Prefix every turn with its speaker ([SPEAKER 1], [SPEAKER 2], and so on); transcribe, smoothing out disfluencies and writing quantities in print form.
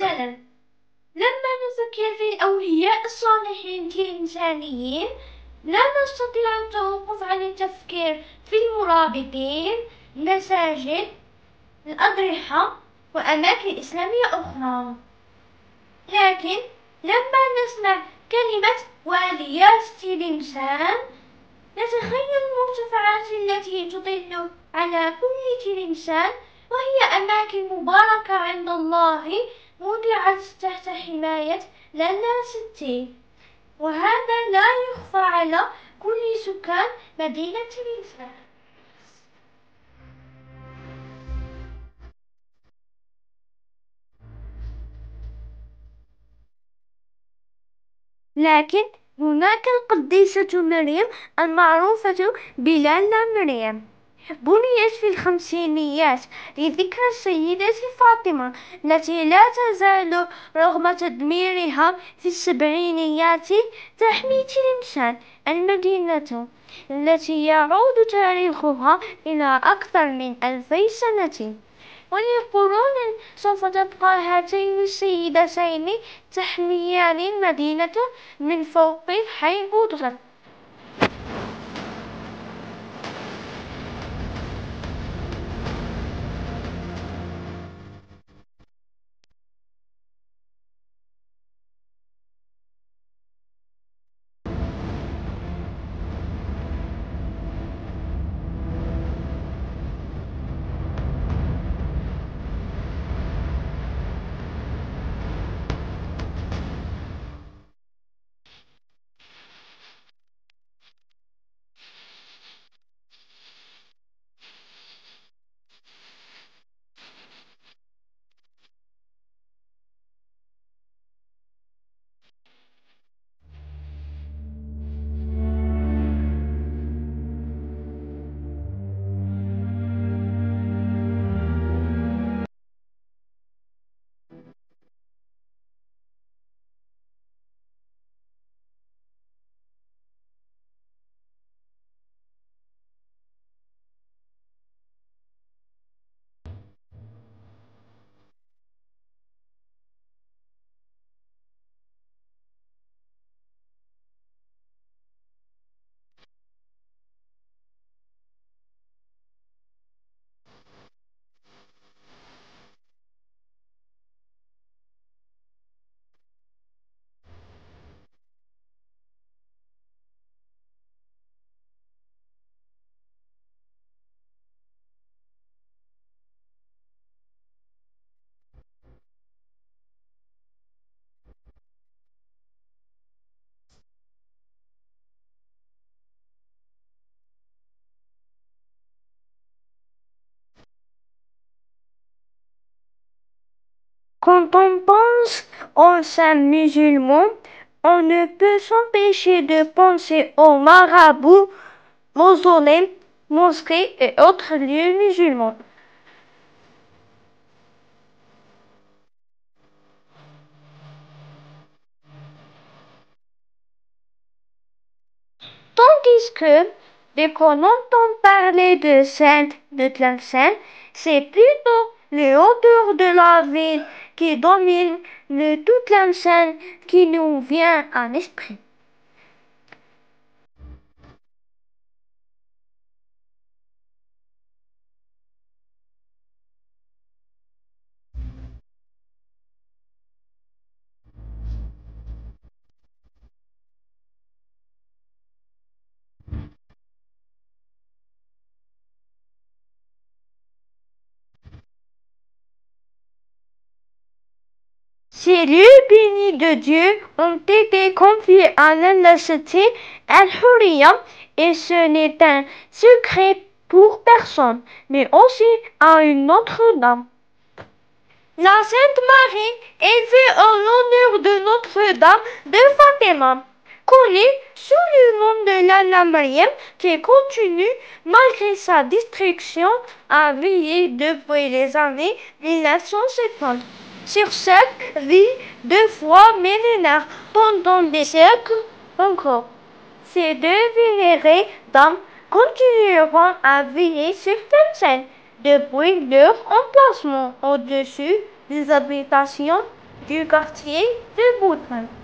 [SPEAKER 1] السلام. لما نفكر في الأولياء الصالحين كإنسانيين لا نستطيع التوقف عن التفكير في المرابطين، المساجد، الأضرحة وأماكن إسلامية أخرى. لكن لما نسمع كلمة واليات تلمسان نتخيل المرتفعات التي تطل على كل تلمسان، وهي أماكن مباركة عند الله وضعت تحت حماية لالا ستي، وهذا لا يخفى على كل سكان مدينة تلمسان. لكن هناك القديسة مريم المعروفة بلالا مريم، بنيت في الخمسينيات لذكرى السيدة فاطمة التي لا تزال رغم تدميرها في السبعينيات تحمي تلمسان، المدينة التي يعود تاريخها إلى أكثر من 2000 سنة. ولقرون سوف تبقى هاتين السيدتين تحميان المدينة من فوق حيث تطلق. Quand on pense aux saints musulmans, on ne peut s'empêcher de penser aux marabouts, mausolèmes, mosquées et autres lieux musulmans. Tandis que, dès qu'on entend parler de Sainte de Tlemcen, c'est plutôt les odeurs de la ville qui dominent le tout Tlemcen qui nous vient à l'esprit. Ces lieux bénis de Dieu ont été confiés à l'Allah Al-Hurriya, et ce n'est un secret pour personne, mais aussi à une Notre-Dame. La Sainte Marie, élevée en l'honneur de Notre-Dame de Fatima, connue sous le nom de Lalla Mariam, qui continue, malgré sa destruction, à veiller depuis les années 1950 sur cette vie de foi millénaire pendant des siècles encore. Ces deux vénérées dames continueront à veiller sur cette scène depuis leur emplacement au-dessus des habitations du quartier de Boudre.